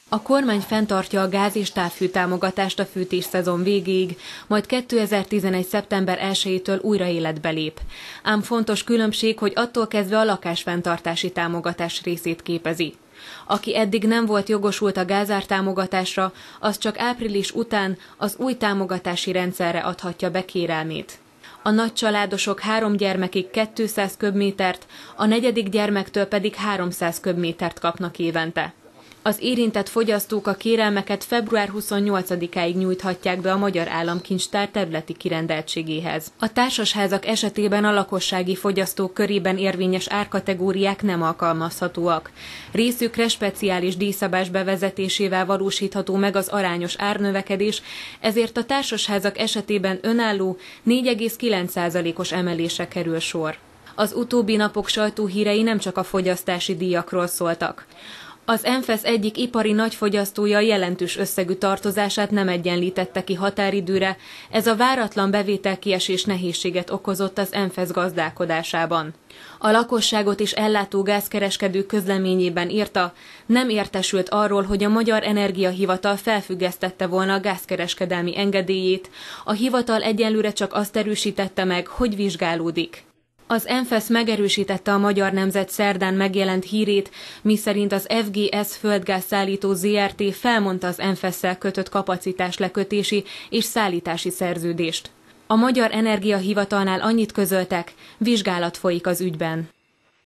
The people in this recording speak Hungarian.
A kormány fenntartja a gáz- és távfű támogatást a fűtésszezon végéig, majd 2011. szeptember 1-től újra életbe lép. Ám fontos különbség, hogy attól kezdve a lakásfenntartási támogatás részét képezi. Aki eddig nem volt jogosult a gázártámogatásra, az csak április után az új támogatási rendszerre adhatja be kérelmét. A nagycsaládosok 3 gyermekig 200 köbmétert, a 4. gyermektől pedig 300 köbmétert kapnak évente. Az érintett fogyasztók a kérelmeket február 28-áig nyújthatják be a Magyar Államkincstár területi kirendeltségéhez. A társasházak esetében a lakossági fogyasztók körében érvényes árkategóriák nem alkalmazhatóak. Részükre speciális díjszabás bevezetésével valósítható meg az arányos árnövekedés, ezért a társasházak esetében önálló 4,9%-os emelésre kerül sor. Az utóbbi napok sajtóhírei nem csak a fogyasztási díjakról szóltak. Az NFESZ egyik ipari nagyfogyasztója jelentős összegű tartozását nem egyenlítette ki határidőre, ez a váratlan bevételkiesés nehézséget okozott az NFESZ gazdálkodásában. A lakosságot is ellátó gázkereskedő közleményében írta, nem értesült arról, hogy a Magyar Energiahivatal felfüggesztette volna a gázkereskedelmi engedélyét, a hivatal egyenlőre csak azt erősítette meg, hogy vizsgálódik. Az NFESZ megerősítette a Magyar Nemzet szerdán megjelent hírét, miszerint az FGS Földgázszállító Zrt. Felmondta az NFESZ-szel kötött kapacitáslekötési és szállítási szerződést. A Magyar Energiahivatalnál annyit közöltek, vizsgálat folyik az ügyben.